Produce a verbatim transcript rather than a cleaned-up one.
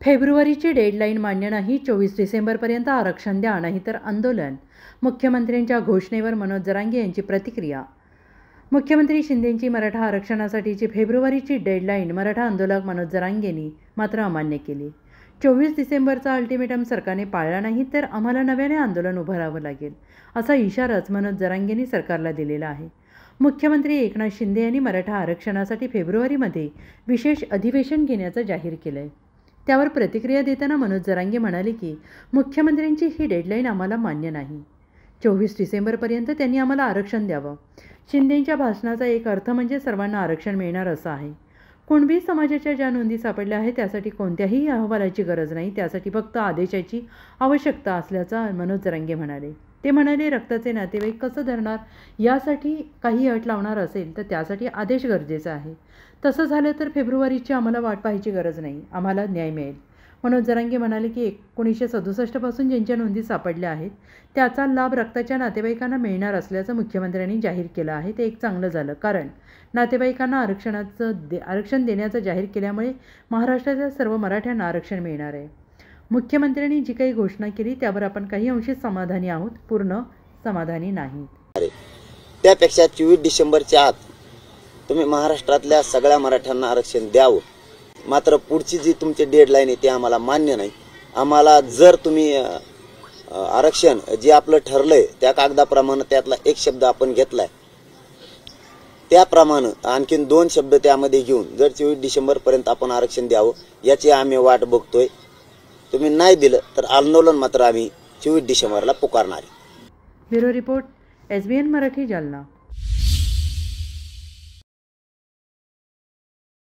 फेब्रुवारीची डेडलाईन मान्य नाही, चोवीस डिसेंबरपर्यंत आरक्षण द्या, नाहीतर आंदोलन. मुख्यमंत्र्यांच्या घोषणेवर मनोज जरांगे यांची प्रतिक्रिया. मुख्यमंत्री शिंदेंची मराठा आरक्षणासाठीची फेब्रुवारीची डेडलाईन मराठा आंदोलक मनोज जरांगेंनी मात्र अमान्य केली. चोवीस डिसेंबरचा अल्टिमेटम सरकारने पाळला नाही तर आम्हाला नव्याने आंदोलन उभारावं लागेल, असा इशाराच मनोज जरांगेंनी सरकारला दिलेला आहे. मुख्यमंत्री एकनाथ शिंदे यांनी मराठा आरक्षणासाठी फेब्रुवारीमध्ये विशेष अधिवेशन घेण्याचं जाहीर केलं आहे. त्यावर प्रतिक्रिया देताना मनोज जरांगे म्हणाले की मुख्यमंत्र्यांची ही डेडलाईन आम्हाला मान्य नाही. चोवीस डिसेंबरपर्यंत त्यांनी आम्हाला आरक्षण द्यावं. शिंदेंच्या भाषणाचा एक अर्थ म्हणजे सर्वांना आरक्षण मिळणार असा आहे. कुणबी समाजाच्या ज्या नोंदी सापडल्या आहेत त्यासाठी कोणत्याही अहवालाची गरज नाही, त्यासाठी फक्त आदेशाची आवश्यकता असल्याचं मनोज जरांगे म्हणाले. ते म्हणाले, रक्ताचे नातेवाईक कसं धरणार यासाठी काही अट लावणार असेल तर त्यासाठी आदेश गरजेचा आहे. तसं झालं तर फेब्रुवारीची आम्हाला वाट पाहायची गरज नाही, आम्हाला न्याय मिळेल. मनोज जरांगे म्हणाले की एकोणीसशे सदुसष्टपासून ज्यांच्या नोंदी सापडल्या आहेत त्याचा लाभ रक्ताच्या नातेवाईकांना मिळणार असल्याचं मुख्यमंत्र्यांनी जाहीर केलं आहे. ते एक चांगलं झालं, कारण नातेवाईकांना आरक्षणाचं दे आरक्षण देण्याचं जाहीर केल्यामुळे महाराष्ट्राच्या सर्व मराठ्यांना आरक्षण मिळणार आहे. मुख्यमंत्र्यांनी जी काही घोषणा केली त्यावर आपण काही अंशी समाधानी आहोत, पूर्ण समाधानी नाही. त्यापेक्षा चोवीस डिसेंबरच्या आत तुम्ही महाराष्ट्रातल्या सगळ्या मराठ्यांना आरक्षण द्यावं. मात्र पुढची जी तुमची डेडलाईन आहे ती आम्हाला मान्य नाही. आम्हाला जर तुम्ही आरक्षण जे आपलं ठरलंय त्या कागदाप्रमाणे त्यातला एक शब्द आपण घेतलाय त्याप्रमाणे आणखीन दोन शब्द त्यामध्ये घेऊन जर चोवीस डिसेंबर पर्यंत आपण आरक्षण द्यावं याची आम्ही वाट बघतोय. तुम्ही नाही दिलं तर आंदोलन मात्र आम्ही चोवीस डिसेंबरला पुकारणार. Bureau report, S B N Marathi, Jalna.